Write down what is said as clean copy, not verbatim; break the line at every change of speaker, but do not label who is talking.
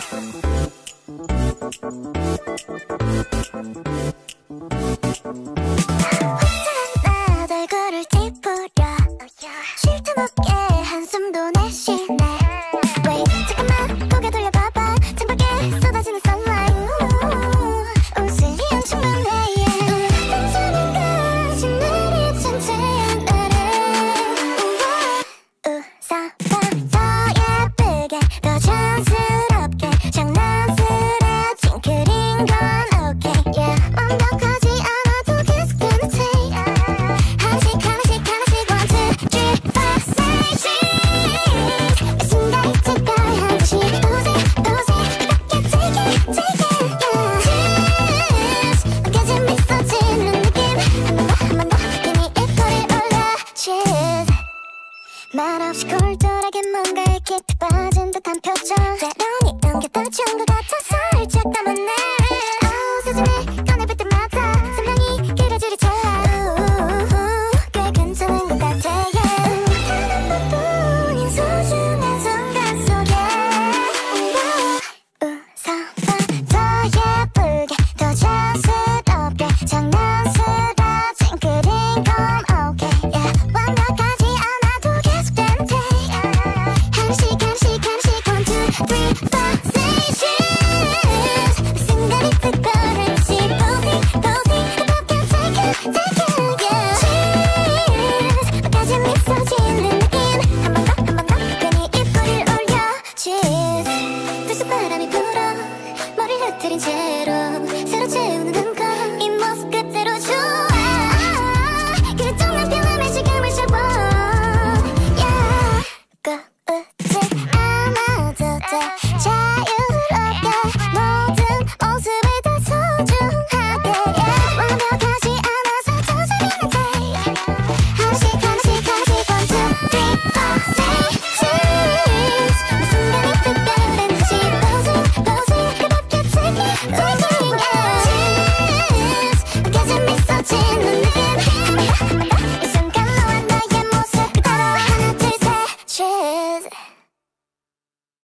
나도 얼굴을 찌푸려 쉴 틈 없게 한숨도 내쉬네. Wait 잠깐만 고개 돌려봐봐. 창밖에 쏟아지는 sunlight. 웃을 이유 충분해. 단순한까지 내리 천천히 웃어봐. 더 예쁘게 더 자연스럽게 장난스럽게